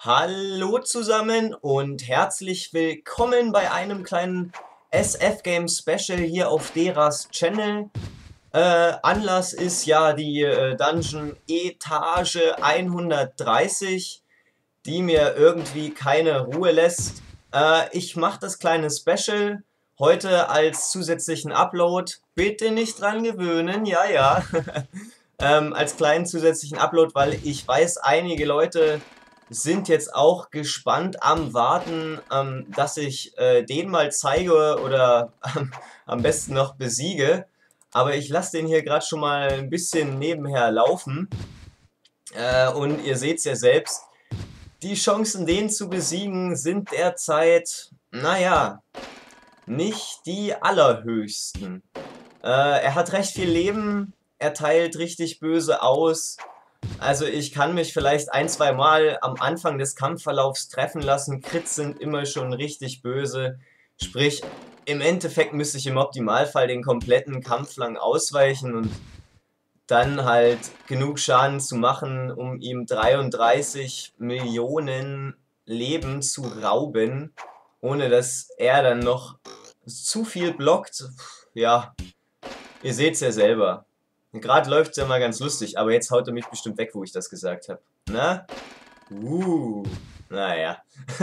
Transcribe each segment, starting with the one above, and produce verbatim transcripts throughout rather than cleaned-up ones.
Hallo zusammen und herzlich willkommen bei einem kleinen S F Game Special hier auf Deras Channel. Äh, Anlass ist ja die äh, Dungeon Etage hundertdreißig, die mir irgendwie keine Ruhe lässt. Äh, ich mache das kleine Special heute als zusätzlichen Upload. Bitte nicht dran gewöhnen, ja, ja. ähm, als kleinen zusätzlichen Upload, weil ich weiß, einige Leute sind jetzt auch gespannt am Warten, ähm, dass ich äh, den mal zeige oder ähm, am besten noch besiege. Aber ich lasse den hier gerade schon mal ein bisschen nebenher laufen. Äh, und ihr seht es ja selbst, die Chancen, den zu besiegen, sind derzeit, naja, nicht die allerhöchsten. Äh, er hat recht viel Leben, er teilt richtig böse aus. Also ich kann mich vielleicht ein, zwei Mal am Anfang des Kampfverlaufs treffen lassen. Crits sind immer schon richtig böse. Sprich, im Endeffekt müsste ich im Optimalfall den kompletten Kampf lang ausweichen und dann halt genug Schaden zu machen, um ihm dreiunddreißig Millionen Leben zu rauben, ohne dass er dann noch zu viel blockt. Ja, ihr seht's ja selber. Gerade läuft's ja mal ganz lustig, aber jetzt haut er mich bestimmt weg, wo ich das gesagt habe. Na? Uh, naja.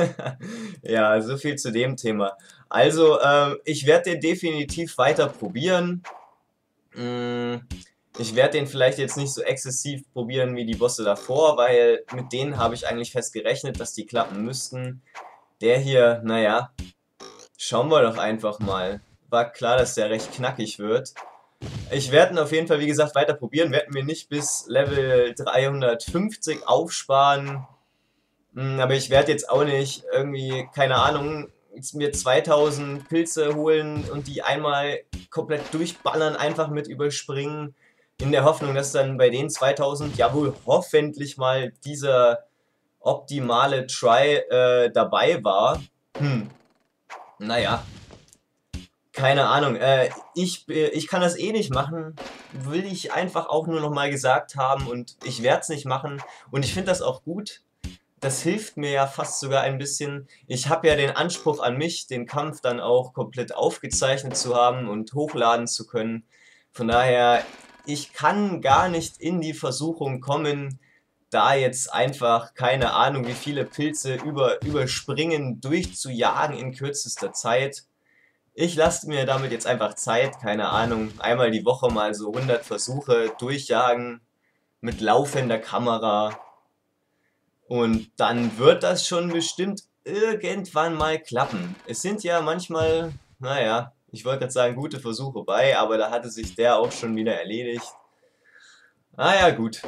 Ja, so viel zu dem Thema. Also, ähm, ich werde den definitiv weiter probieren. Mm, Ich werde den vielleicht jetzt nicht so exzessiv probieren wie die Bosse davor, weil mit denen habe ich eigentlich fest gerechnet, dass die klappen müssten. Der hier, naja, schauen wir doch einfach mal. War klar, dass der recht knackig wird. Ich werde ihn auf jeden Fall, wie gesagt, weiter probieren. Werden wir nicht bis Level dreihundertfünfzig aufsparen. Hm, Aber ich werde jetzt auch nicht irgendwie, keine Ahnung, jetzt mir zweitausend Pilze holen und die einmal komplett durchballern, einfach mit überspringen. In der Hoffnung, dass dann bei den zweitausend ja wohl hoffentlich mal dieser optimale Try äh, dabei war. Hm, naja, keine Ahnung. Äh, ich, äh, ich kann das eh nicht machen. Will ich einfach auch nur noch mal gesagt haben und ich werde es nicht machen. Und ich finde das auch gut. Das hilft mir ja fast sogar ein bisschen. Ich habe ja den Anspruch an mich, den Kampf dann auch komplett aufgezeichnet zu haben und hochladen zu können. Von daher, ich kann gar nicht in die Versuchung kommen, da jetzt einfach, keine Ahnung, wie viele Pilze über, überspringen, durchzujagen in kürzester Zeit. Ich lasse mir damit jetzt einfach Zeit, keine Ahnung, einmal die Woche mal so hundert Versuche durchjagen mit laufender Kamera und dann wird das schon bestimmt irgendwann mal klappen. Es sind ja manchmal, naja, ich wollte gerade sagen, gute Versuche bei, aber da hatte sich der auch schon wieder erledigt. Naja, gut.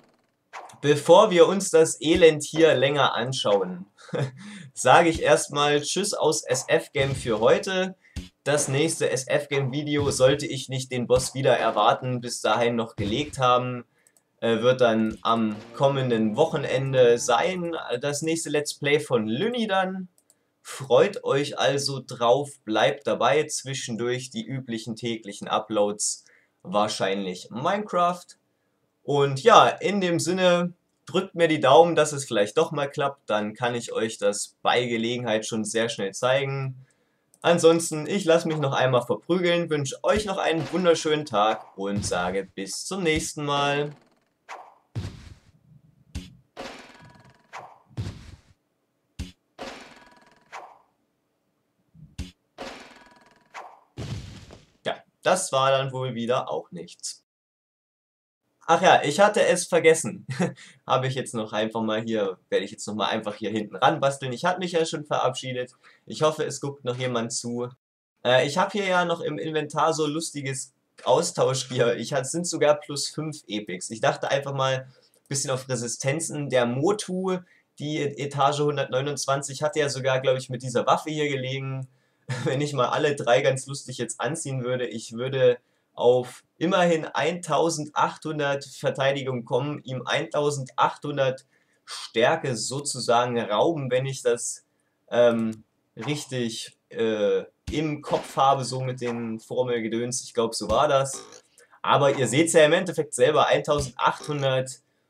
Bevor wir uns das Elend hier länger anschauen, sage ich erstmal Tschüss aus S F-Game für heute. Das nächste S F-Game-Video sollte ich nicht den Boss wieder erwarten, bis dahin noch gelegt haben, äh, wird dann am kommenden Wochenende sein. Das nächste Let's Play von Lünni dann. Freut euch also drauf, bleibt dabei, zwischendurch die üblichen täglichen Uploads, wahrscheinlich Minecraft. Und ja, in dem Sinne, drückt mir die Daumen, dass es vielleicht doch mal klappt, dann kann ich euch das bei Gelegenheit schon sehr schnell zeigen. Ansonsten, ich lasse mich noch einmal verprügeln, wünsche euch noch einen wunderschönen Tag und sage bis zum nächsten Mal. Ja, das war dann wohl wieder auch nichts. Ach ja, ich hatte es vergessen. Habe ich jetzt noch einfach mal hier, werde ich jetzt noch mal einfach hier hinten ran basteln. Ich hatte mich ja schon verabschiedet. Ich hoffe, es guckt noch jemand zu. Äh, ich habe hier ja noch im Inventar so lustiges Austauschgear. Ich hatte, sind sogar plus fünf Epics. Ich dachte einfach mal ein bisschen auf Resistenzen. Der Motu, die Etage hundertneunundzwanzig, hatte ja sogar, glaube ich, mit dieser Waffe hier gelegen. Wenn ich mal alle drei ganz lustig jetzt anziehen würde, ich würde auf immerhin eintausendachthundert Verteidigung kommen, ihm eintausendachthundert Stärke sozusagen rauben, wenn ich das ähm, richtig äh, im Kopf habe, so mit den Formelgedöns. Ich glaube, so war das. Aber ihr seht es ja im Endeffekt selber, eintausendachthundert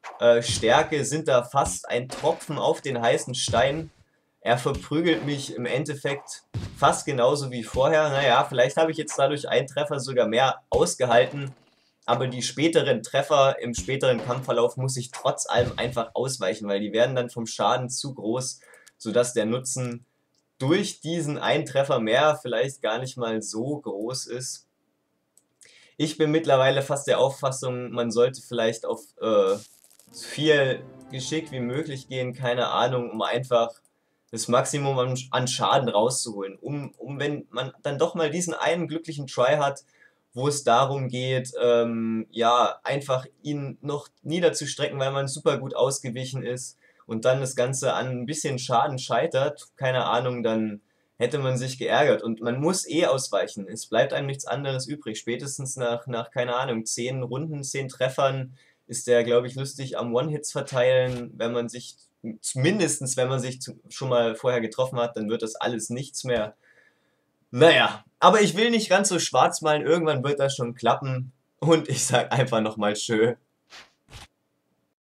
äh, Stärke sind da fast ein Tropfen auf den heißen Stein. Er verprügelt mich im Endeffekt fast genauso wie vorher. Naja, vielleicht habe ich jetzt dadurch einen Treffer sogar mehr ausgehalten, aber die späteren Treffer im späteren Kampfverlauf muss ich trotz allem einfach ausweichen, weil die werden dann vom Schaden zu groß, sodass der Nutzen durch diesen einen Treffer mehr vielleicht gar nicht mal so groß ist. Ich bin mittlerweile fast der Auffassung, man sollte vielleicht auf äh, so viel Geschick wie möglich gehen, keine Ahnung, um einfach das Maximum an, an Schaden rauszuholen. Um, um, wenn man dann doch mal diesen einen glücklichen Try hat, wo es darum geht, ähm, ja, einfach ihn noch niederzustrecken, weil man super gut ausgewichen ist und dann das Ganze an ein bisschen Schaden scheitert, keine Ahnung, dann hätte man sich geärgert. Und man muss eh ausweichen. Es bleibt einem nichts anderes übrig. Spätestens nach, nach keine Ahnung, zehn Runden, zehn Treffern ist der, glaube ich, lustig am One-Hits verteilen. Wenn man sich, zumindestens wenn man sich zu, schon mal vorher getroffen hat, dann wird das alles nichts mehr. Naja, aber ich will nicht ganz so schwarz malen. Irgendwann wird das schon klappen. Und ich sag einfach nochmal schön.